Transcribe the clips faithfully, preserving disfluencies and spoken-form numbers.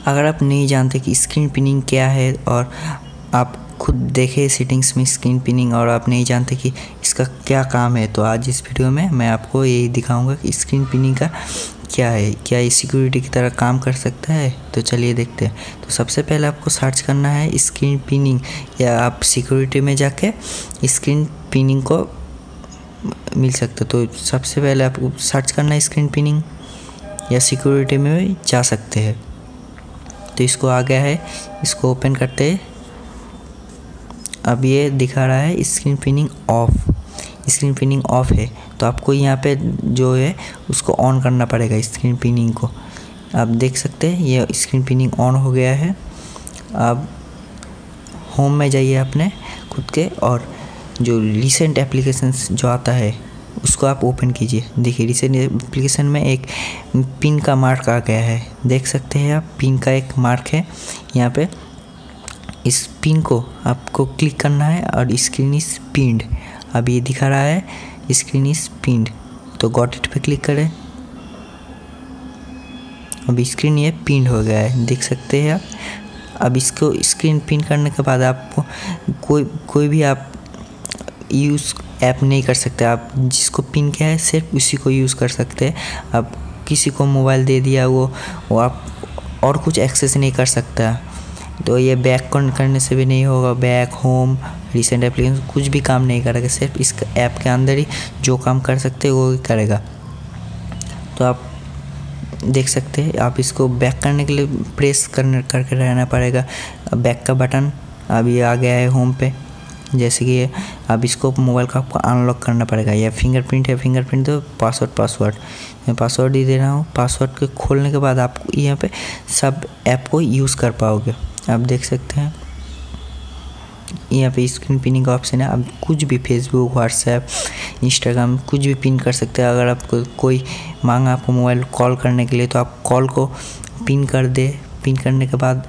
अगर आप नहीं जानते कि स्क्रीन पिनिंग क्या है और आप खुद देखें सेटिंग्स में स्क्रीन पिनिंग और आप नहीं जानते कि इसका क्या काम है, तो आज इस वीडियो में मैं आपको यही दिखाऊंगा कि स्क्रीन पिनिंग का क्या है, क्या ये सिक्योरिटी की तरह काम कर सकता है। तो चलिए देखते हैं। तो सबसे पहले आपको सर्च करना है स्क्रीन पिनिंग, या आप सिक्योरिटी में जाके स्क्रीन पिनिंग को मिल सकता है। तो सबसे पहले आपको सर्च करना है स्क्रीन पिनिंग, या सिक्योरिटी में भी जा सकते हैं। तो इसको आ गया है, इसको ओपन करते हैं। अब ये दिखा रहा है screen pinning off, screen pinning off है। तो आपको यहाँ पे जो है उसको ऑन करना पड़ेगा स्क्रीन पिनिंग को। आप देख सकते हैं ये स्क्रीन पिनिंग ऑन हो गया है। अब होम में जाइए अपने खुद के, और जो रिसेंट एप्लीकेशंस जो आता है उसको आप ओपन कीजिए। देखिए रिसेंट एप्लीकेशन में एक पिन का मार्क आ गया है, देख सकते हैं आप, पिन का एक मार्क है यहाँ पे। इस पिन को आपको क्लिक करना है और स्क्रीन इज पिन्ड। अब ये दिखा रहा है स्क्रीन इज पिन्ड, तो गॉट इट पे क्लिक करें। अब स्क्रीन ये पिन्ड हो गया है, देख सकते हैं आप। अब इसको स्क्रीन पिन करने के बाद आपको कोई कोई भी आप यूज़ ऐप नहीं कर सकते। आप जिसको पिन किया है सिर्फ उसी को यूज़ कर सकते हैं। अब किसी को मोबाइल दे दिया वो वो आप और कुछ एक्सेस नहीं कर सकता। तो ये बैक करने से भी नहीं होगा, बैक होम रिसेंट एप्लीकेशन कुछ भी काम नहीं करेगा, सिर्फ इस ऐप के अंदर ही जो काम कर सकते हैं वो ही करेगा। तो आप देख सकते हैं, आप इसको बैक करने के लिए प्रेस करने करके रहना पड़ेगा बैक का बटन। अब ये आ गया है होम पे, जैसे कि ये। अब इसको मोबाइल का आपको अनलॉक करना पड़ेगा, या फिंगरप्रिंट है फिंगरप्रिंट, तो पासवर्ड पासवर्ड मैं पासवर्ड ही दे रहा हूँ। पासवर्ड के खोलने के बाद आप यहाँ पे सब ऐप को यूज़ कर पाओगे। आप देख सकते हैं यहाँ पे स्क्रीन पिनिंग का ऑप्शन है। आप कुछ भी फेसबुक, व्हाट्सएप, इंस्टाग्राम कुछ भी पिन कर सकते हैं। अगर आपको कोई मांगा आपको मोबाइल कॉल करने के लिए, तो आप कॉल को पिन कर दे। पिन करने के बाद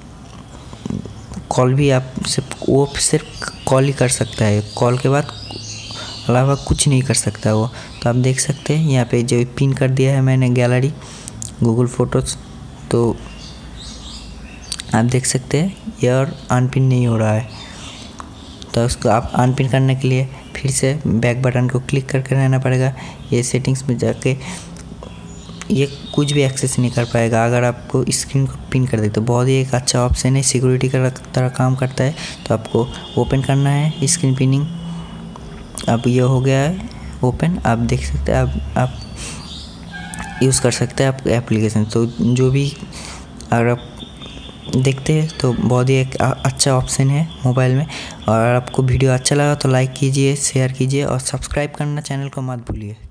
कॉल भी आप सिर्फ वो सिर्फ कॉल ही कर सकता है, कॉल के बाद अलावा कुछ नहीं कर सकता वो। तो आप देख सकते हैं यहाँ पे जो पिन कर दिया है मैंने गैलरी गूगल फोटोज़, तो आप देख सकते हैं ये और अनपिन नहीं हो रहा है। तो उसको आप अनपिन करने के लिए फिर से बैक बटन को क्लिक करके रहना पड़ेगा। ये सेटिंग्स में जाके ये कुछ भी एक्सेस नहीं कर पाएगा अगर आपको स्क्रीन को पिन कर दे। तो बहुत ही एक अच्छा ऑप्शन है, सिक्योरिटी का तरह काम करता है। तो आपको ओपन करना है स्क्रीन पिनिंग। अब ये हो गया है ओपन। आप देख सकते हैं आप आप यूज़ कर सकते हैं आप एप्लीकेशन। तो जो भी अगर आप देखते हैं तो बहुत ही एक अच्छा ऑप्शन है मोबाइल में। और अगर आपको वीडियो अच्छा लगा तो लाइक कीजिए, शेयर कीजिए और सब्सक्राइब करना चैनल को मत भूलिए।